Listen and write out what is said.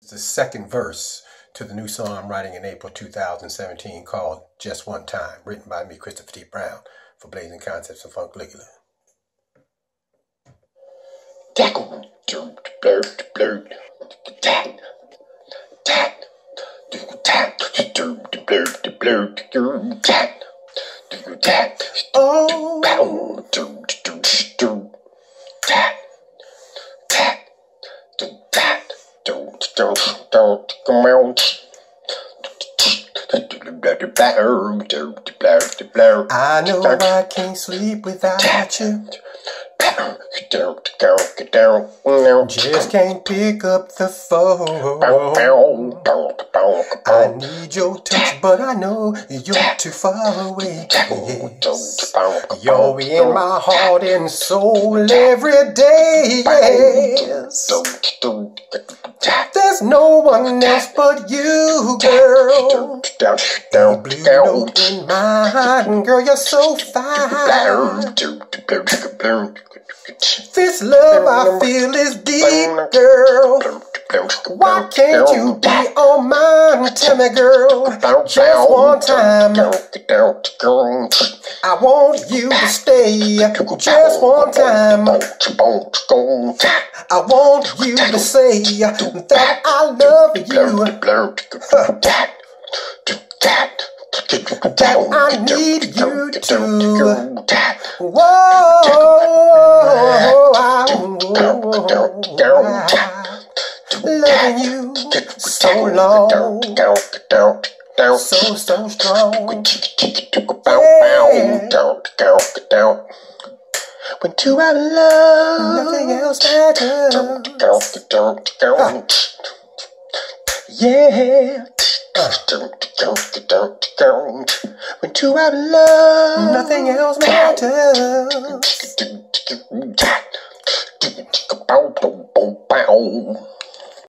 The second verse to the new song I'm writing in April 2017 called Just One Time, written by me, Christopher T. Brown, for Blazing Concepts and Funkligula. I know I can't sleep without you. Just can't pick up the phone. I need your touch, but I know you're too far away. Yes. You're in my heart and soul every day. Yes. There's no one else but you, girl. The blue note in mine, girl, you're so fine. This love I feel is deep, girl. Why can't you be on mine? Tell me, girl, just one time. I want you to stay just one time. I want you to say that I love you. That I need you to. Whoa, loving you so long, so strong. When two out of love, nothing else matters. Yeah. When two out of love, nothing else matters.